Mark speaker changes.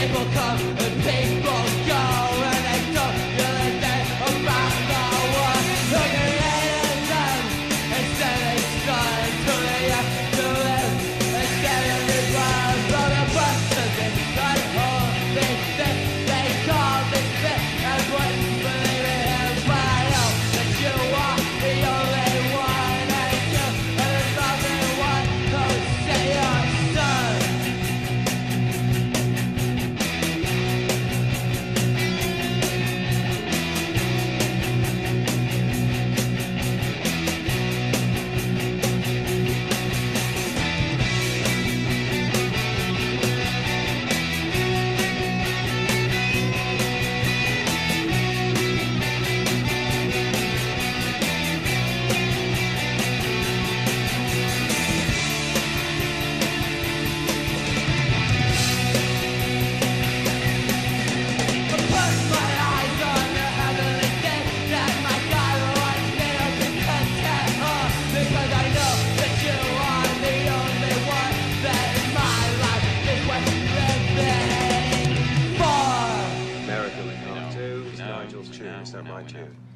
Speaker 1: People come and people go, and they don't really think about the war. Looking at them instead of starting to react to it. Instead of the blood from the buses inside home, they think they call this fit and wouldn't believe it in. But I know that you are the only one, and you are the only one who say your son.
Speaker 2: America we can't do. It's Nigel's tune, it's not my tune.